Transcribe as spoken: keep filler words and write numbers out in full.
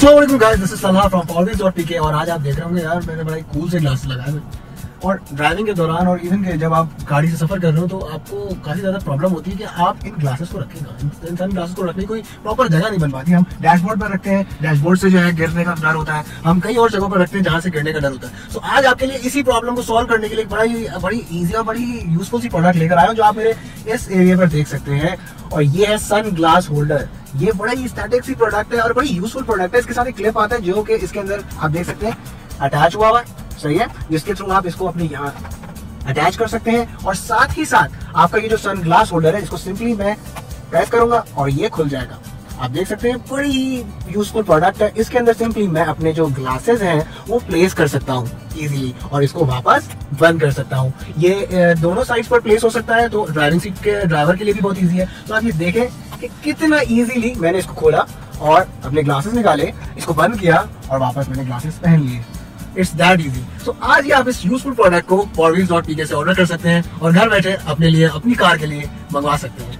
अस्सलाम वालेकुम guys, this is Salah from four wheels dot P K. और आज आप देख रहे होंगे यार मैंने बड़ा कूल से ग्लासेस लगाए हैं। और ड्राइविंग के दौरान और इवन के जब आप गाड़ी से सफर कर रहे हो तो आपको काफी ज्यादा प्रॉब्लम होती है कि आप इन ग्लासेस को रखेंगे, इन सन ग्लासेस को रखने की कोई प्रॉपर जगह नहीं बन पाती। हम डैशबोर्ड पर रखते हैं, डैशबोर्ड से जो है गिरने का डर होता है। हम कई और जगहों पर रखते हैं जहाँ से गिरने का डर होता है। सो so, आज आपके लिए इसी प्रॉब्लम को सॉल्व करने के लिए बड़ा ही बड़ी ईजी और बड़ी यूजफुल सी प्रोडक्ट लेकर आया हूं जो आप मेरे इस एरिया पर देख सकते हैं। और ये है सन ग्लास होल्डर। ये बड़ा ही स्टैटिक सी प्रोडक्ट है और बड़ी यूजफुल प्रोडक्ट है। इसके साथ एक क्लिप आता है जो कि इसके अंदर आप देख सकते हैं अटैच हुआ हुआ है, सही है, जिसके थ्रू आप इसको अपने यहाँ अटैच कर सकते हैं। और साथ ही साथ आपका ये जो सन ग्लास होल्डर है इसको सिंपली मैं प्रेस करूंगा और ये खुल जाएगा। आप देख सकते हैं बड़ी ही यूजफुल प्रोडक्ट है। इसके अंदर सिंपली मैं अपने जो ग्लासेस हैं वो प्लेस कर सकता हूँ इजीली और इसको वापस बंद कर सकता हूँ। ये दोनों साइड्स पर प्लेस हो सकता है तो ड्राइविंग सीट के ड्राइवर के लिए भी बहुत इजी है। तो आप ये देखें कि कितना इजीली मैंने इसको खोला और अपने ग्लासेस निकाले, इसको बंद किया और वापस मैंने ग्लासेस पहन लिए। It's that easy. सो आज ही आप इस यूजफुल प्रोडक्ट को फॉरव्हील्स डॉट पी के से ऑर्डर कर सकते हैं और घर बैठे अपने लिए, अपनी कार के लिए मंगवा सकते हैं।